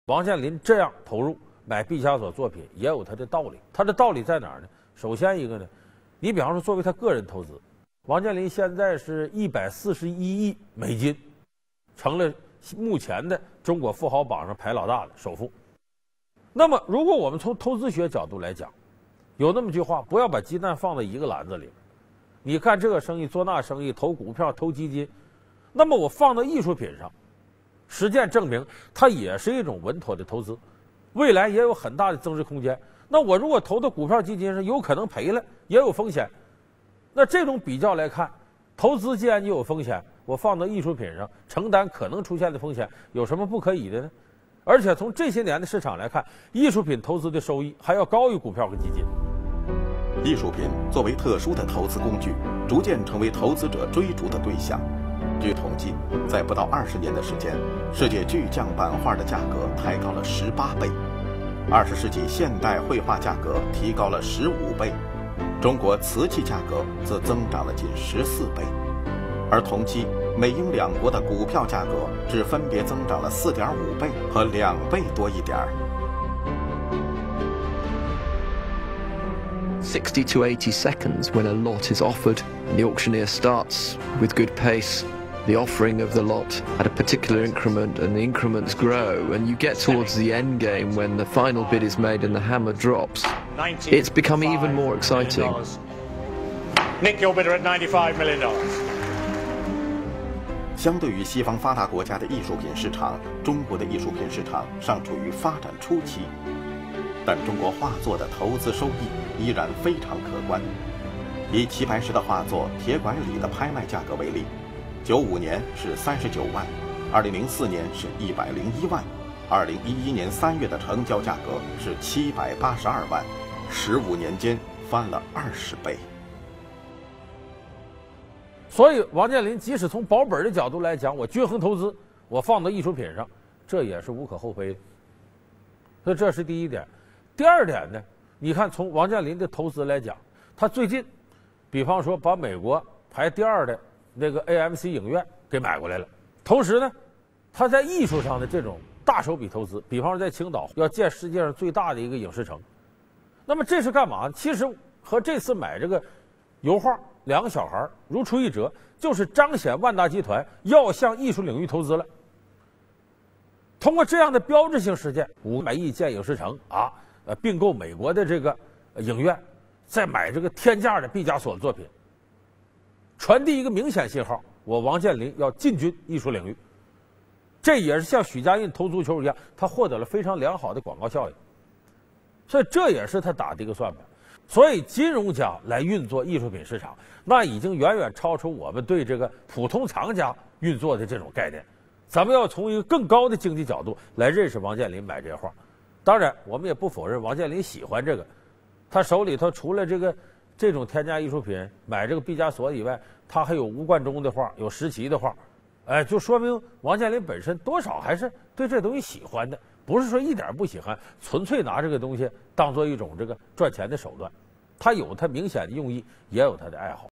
王健林这样投入买毕加索作品也有他的道理。他的道理在哪儿呢？首先一个呢，你比方说作为他个人投资，王健林现在是141亿美金，成了目前的中国富豪榜上排老大的首富。那么，如果我们从投资学角度来讲，有那么句话，不要把鸡蛋放在一个篮子里。你干这个生意做那生意，投股票投基金，那么我放到艺术品上，实践证明它也是一种稳妥的投资，未来也有很大的增值空间。那我如果投到股票基金上，有可能赔了，也有风险。那这种比较来看，投资既然就有风险，我放到艺术品上承担可能出现的风险，有什么不可以的呢？而且从这些年的市场来看，艺术品投资的收益还要高于股票和基金。 艺术品作为特殊的投资工具，逐渐成为投资者追逐的对象。据统计，在不到20年的时间，世界巨匠版画的价格抬高了18倍，20世纪现代绘画价格提高了15倍，中国瓷器价格则增长了近14倍，而同期美英两国的股票价格只分别增长了4.5倍和2倍多一点儿。 60 to 80 seconds when a lot is offered, and the auctioneer starts with good pace. The offering of the lot at a particular increment, and the increments grow, and you get towards the end game when the final bid is made and the hammer drops. It's become even more exciting. Nick your bidder at $95 million. 相对于西方发达国家的艺术品市场，中国的艺术品市场尚处于发展初期，但中国画作的投资收益依然非常可观。以齐白石的画作《铁拐李》的拍卖价格为例，95年是39万，2004年是101万，2011年3月的成交价格是782万，15年间翻了20倍。 所以，王健林即使从保本的角度来讲，我均衡投资，我放到艺术品上，这也是无可厚非的。所以这是第一点。第二点呢，你看从王健林的投资来讲，他最近，比方说把美国排第2的那个 AMC 影院给买过来了。同时呢，他在艺术上的这种大手笔投资，比方说在青岛要建世界上最大的一个影视城。那么这是干嘛？其实和这次买这个油画2个小孩如出一辙，就是彰显万达集团要向艺术领域投资了。通过这样的标志性事件，500亿建影视城啊，并购美国的这个影院，再买这个天价的毕加索的作品，传递一个明显信号：我王健林要进军艺术领域。这也是像许家印投足球一样，他获得了非常良好的广告效应。所以这也是他打的一个算盘。所以金融家来运作艺术品市场，那已经远远超出我们对这个普通藏家运作的这种概念。咱们要从一个更高的经济角度来认识王健林买这些画。当然，我们也不否认王健林喜欢这个，他手里头除了这种天价艺术品买这个毕加索以外，他还有吴冠中的画，有石奇的画，就说明王健林本身多少还是对这东西喜欢的，不是说一点不喜欢，纯粹拿这个东西当做一种这个赚钱的手段。他有他明显的用意，也有他的爱好。